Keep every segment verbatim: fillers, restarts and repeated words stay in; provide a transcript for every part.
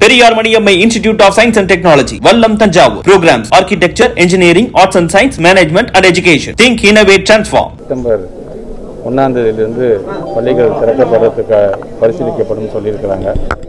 Periyar Maniammai Institute of Science and Technology, Vallam Tanjavur. Programs: Architecture, Engineering, Arts and Science, Management and Education. Think, innovate, transform. September ஒன்றாம் தேதியிலிருந்து பள்ளிகள் திறக்கப்படுறதுக்கு பரிசீலிக்கப்படும் சொல்லியிருக்கிறாங்க.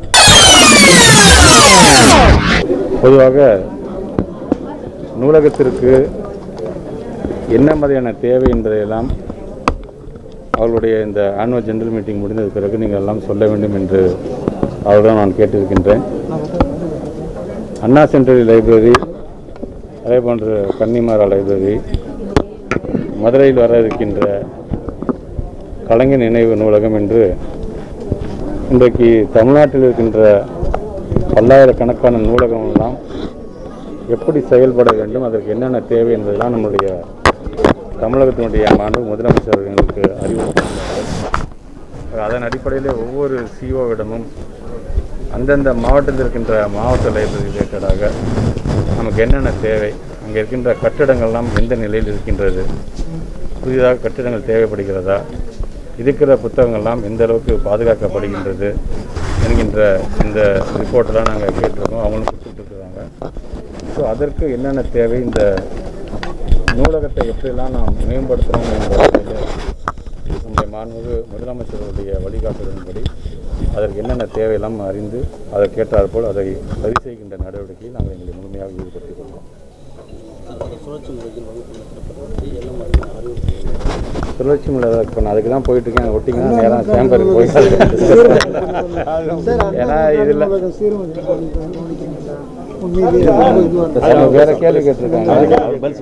பொதுவாக நூலகத்திற்கு என்ன மாதிரியான தேவை என்பதையெல்லாம் அவர்களுடைய இந்த ஆனுவல் ஜெனரல் மீட்டிங் முடிந்தது பிறகு நீங்கள் எல்லாம் சொல்ல வேண்டும் என்று அவர்தான் நான் கேட்டிருக்கின்றேன். அண்ணா சென்ட்ரல் லைப்ரரி, அதே போன்று கன்னிமாரா லைப்ரரி, மதுரையில் வர இருக்கின்ற கலைஞர் நினைவு நூலகம் என்று இன்றைக்கு தமிழ்நாட்டில் இருக்கின்ற பல்லாயிரக்கணக்கான நூலகம் எல்லாம் எப்படி செயல்பட வேண்டும், அதற்கு என்னென்ன தேவை என்பதெல்லாம் நம்முடைய தமிழகத்தினுடைய மாண்பு முதலமைச்சர் எங்களுக்கு அறிவுறுத்தினார். அதன் அடிப்படையில் ஒவ்வொரு சிஓவிடமும் அந்தந்த மாவட்டத்தில் இருக்கின்ற மாவட்ட லைப்ரரி ரிலேட்டடாக நமக்கு என்னென்ன தேவை, அங்கே இருக்கின்ற கட்டிடங்கள்லாம் எந்த நிலையில் இருக்கின்றது, புதிதாக கட்டிடங்கள் தேவைப்படுகிறதா, இருக்கிற புத்தகங்கள்லாம் எந்த அளவுக்கு பாதுகாக்கப்படுகின்றது என்கின்ற இந்த ரிப்போர்ட்டெல்லாம் நாங்கள் கேட்டிருக்கோம். அவங்களும் கொடுத்துட்ருக்குறாங்க. ஸோ அதற்கு என்னென்ன தேவை, இந்த நூலகத்தை எப்படிலாம் நாம் மேம்படுத்துகிறோம் என்பதில் நம்முடைய மாண்புமிகு முதலமைச்சருடைய வழிகாட்டுதலின்படி அதற்கு என்னென்ன தேவையெல்லாம் அறிந்து அதை கேட்டால் போல் அதை சரி செய்கின்ற நடவடிக்கையில் நாங்கள் எங்களை முழுமையாக ஈடுபடுத்திக் கொள்வோம். சுழற்சி முறை இப்போ நான் அதுக்கு தான் போயிட்டுருக்கேன். ஒட்டிங்கன்னா நேரம் சேம்பருக்கு போய் ஏன்னா இதில் வேற கேள்வி கேட்டிருக்காங்க.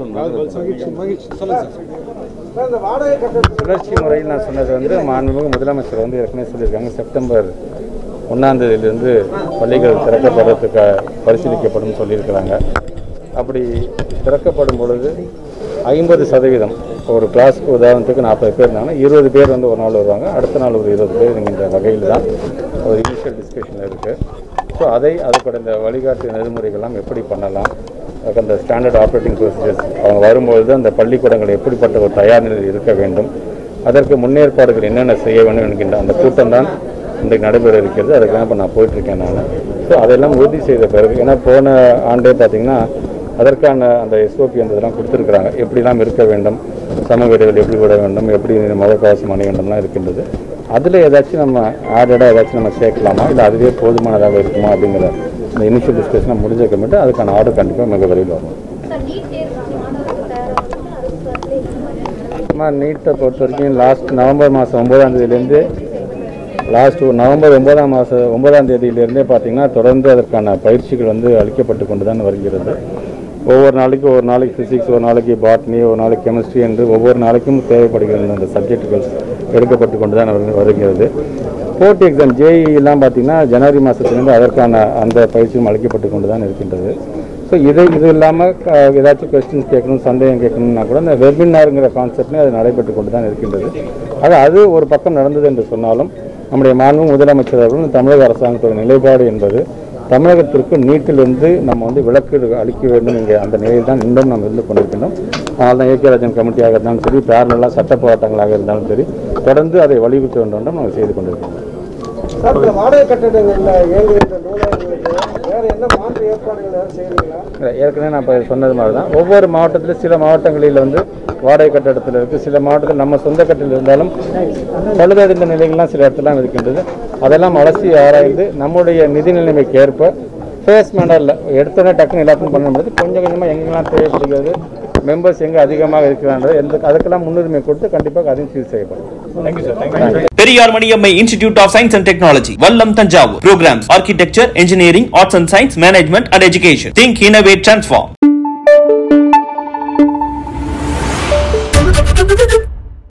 சுழற்சி முறையில் நான் சொன்னது வந்து மாண்புமிகு முதலமைச்சர் வந்து ஏற்கனவே சொல்லியிருக்காங்க. செப்டம்பர் ஒன்றாம் தேதியிலிருந்து பள்ளிகள் திறக்கப்படுறதுக்கு பரிசீலிக்கப்படும் சொல்லியிருக்கிறாங்க. அப்படி திறக்கப்படும் பொழுது ஐம்பது சதவீதம் ஒரு கிளாஸுக்கு உதாரணத்துக்கு நாற்பது பேர் இருந்தாங்கன்னா இருபது பேர் வந்து ஒரு நாள் வருவாங்க, அடுத்த நாள் ஒரு இருபது பேர் என்கின்ற வகையில் தான் ஒரு இனிஷியல் டிஸ்கஷனில் இருக்குது. ஸோ அதை அதுக்கூட இந்த வழிகாட்டு நெறிமுறைகள்லாம் எப்படி பண்ணலாம், அந்த ஸ்டாண்டர்ட் ஆப்ரேட்டிங் ப்ரொசீஜர்ஸ் அவங்க வரும்பொழுது அந்த பள்ளிக்கூடங்கள் எப்படிப்பட்ட ஒரு தயார் நிலையில் இருக்க வேண்டும், அதற்கு முன்னேற்பாடுகள் என்னென்ன செய்ய வேண்டும் என்கின்ற அந்த கூட்டம் தான் இன்றைக்கு நடைபெற இருக்கிறது. அதுக்கு தான் இப்போ நான் போயிட்டுருக்கேன் நான். ஸோ அதெல்லாம் உறுதி செய்த பிறகு, ஏன்னா போன ஆண்டே பார்த்திங்கன்னா அதற்கான அந்த எஸ்ஓபி அந்த இதெல்லாம் கொடுத்துருக்குறாங்க. எப்படிலாம் இருக்க வேண்டும், சமூக இடைவெளி எப்படி விட வேண்டும், எப்படி முகக்கவசம் அணிய வேண்டும்லாம் இருக்கின்றது. அதில் ஏதாச்சும் நம்ம ஆடடாக ஏதாச்சும் நம்ம சேர்க்கலாமா, இல்லை அதுவே போதுமானதாக இருக்குமா அப்படிங்கிற இந்த இனிஷியல் டிஸ்கஷனை முடிஞ்சக்க மட்டும் அதுக்கான ஆர்டர் கண்டிப்பாக மிக விரைவில் வரும். ஆமாம், நீட்டை பொறுத்த வரைக்கும் லாஸ்ட் நவம்பர் மாதம் ஒன்பதாம் தேதியிலேருந்து லாஸ்ட் நவம்பர் ஒன்பதாம் மாதம் ஒன்பதாம் தேதியிலேருந்தே பார்த்திங்கன்னா தொடர்ந்து அதற்கான பயிற்சிகள் வந்து அளிக்கப்பட்டு கொண்டு தான் வருகிறது. ஒவ்வொரு நாளைக்கு ஒரு நாளைக்கு ஃபிசிக்ஸ், ஒரு நாளைக்கு பாட்னி, ஒரு நாளைக்கு கெமிஸ்ட்ரி என்று ஒவ்வொரு நாளைக்கும் தேவைப்படுகிற அந்த சப்ஜெக்டுகள் எடுக்கப்பட்டு கொண்டு தான் வருகிறது. போர்ட் எக்ஸாம் ஜேஇலாம் பார்த்திங்கன்னா ஜனவரி மாதத்துலேருந்து அதற்கான அந்த பயிற்சியும் அளிக்கப்பட்டு கொண்டு தான் இருக்கின்றது. ஸோ இது இது இல்லாமல் ஏதாச்சும் கொஸ்டின்ஸ் கேட்கணும், சந்தேகம் கேட்கணும்னா கூட இந்த வெபினாருங்கிற கான்செப்ட்லேயும் அது நடைபெற்று கொண்டு தான் இருக்கின்றது. ஆக அது ஒரு பக்கம் நடந்தது என்று சொன்னாலும் நம்முடைய மாண்பு முதலமைச்சர் அவர்களும் தமிழக அரசாங்கத்தோட நிலைப்பாடு என்பது தமிழகத்திற்கு நீட்டிலிருந்து நம்ம வந்து விலக்கு அளிக்க வேண்டும் என்கிற அந்த நிலையில் தான் இன்னும் நம்ம இருந்து கொண்டிருக்கின்றோம். அதனால் தான் ஏகே ராஜன் கமிட்டியாக இருந்தாலும் சரி, பேரலாக சட்ட போராட்டங்களாக இருந்தாலும் சரி, தொடர்ந்து அதை வலியுறுத்த வேண்டும் நாங்கள் செய்து கொண்டிருக்கிறோம். ஏற்கனவே நான் இப்போ சொன்னது மாதிரி தான் ஒவ்வொரு மாவட்டத்திலும் சில மாவட்டங்களில் வந்து வாடகை கட்டடத்தில் இருக்குது, சில மாவட்டத்தில் நம்ம சொந்த கட்டில் இருந்தாலும் பழுதடைந்த நிலைகள்லாம் சில இடத்துலாம் இருக்கின்றது. அதெல்லாம் அலசி ஆராய்ந்து நம்முடைய நிதி நிலைமைக்கு ஏற்ப ஃபேஸ் மேனரில் எடுத்தோடனே டக்குன்னு எல்லாத்தையும் பண்ண முடியாது. கொஞ்சம் கொஞ்சமாக எங்கெல்லாம் தேவைப்படுகிறது, மெம்பர்ஸ் எங்கே அதிகமாக இருக்கிறான்றது எந்த அதுக்கெல்லாம் முன்னுரிமை கொடுத்து கண்டிப்பாக அதையும் சீர் செய்யப்படும். Periyar Maniammai Institute of Science and Technology, Vallam Tanjavur. Programs: Architecture, Engineering, Arts and Science, Management and Education. Think, innovate, transform.